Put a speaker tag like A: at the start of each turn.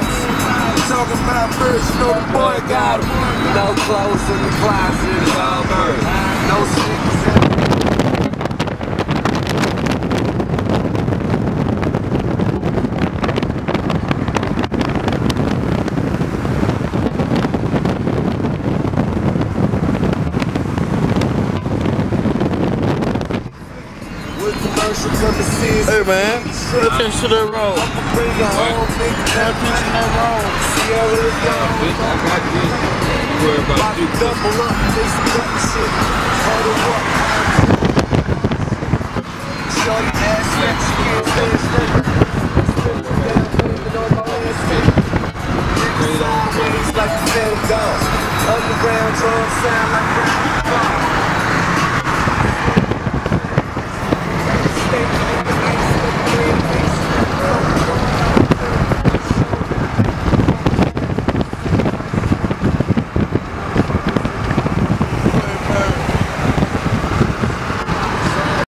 A: Talking about birds, you know the boy got 'em. No clothes in the closet, it's all birds. No sneakers in the
B: Hey man, pay attention to that road.
A: Pay attention to that road.
C: I got this. You worry about you.
A: Double up, this cut shit. Huddle up. Shorty ass next to you, stay straight. Sideways like the Phantom Dog. Underground drum sound like